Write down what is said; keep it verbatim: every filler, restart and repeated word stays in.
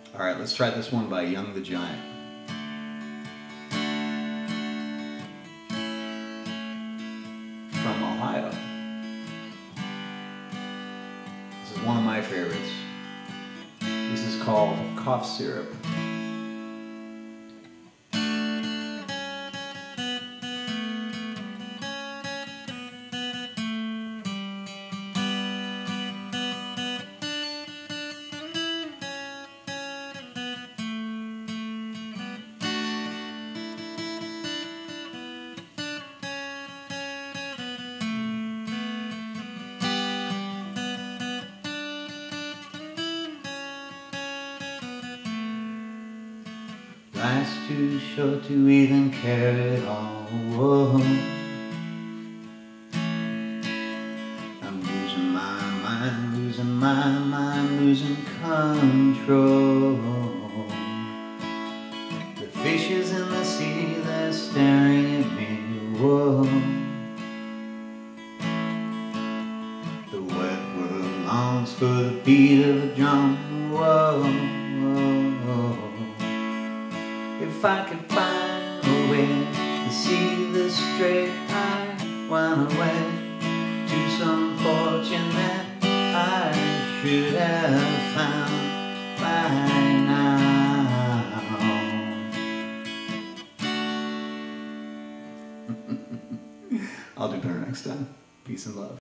All right, let's try this one by Young the Giant. From Ohio. This is one of my favorites. This is called Cough Syrup. Life's too short to even care at all. Whoa. I'm losing my mind, losing my mind, losing control. The fishes in the sea, they're staring at me. Whoa. The wet world longs for the beat of a drum. Whoa, whoa, whoa. If I could find a way to see the straight line, run away to some fortune that I should have found by now. I'll do better next time. Peace and love.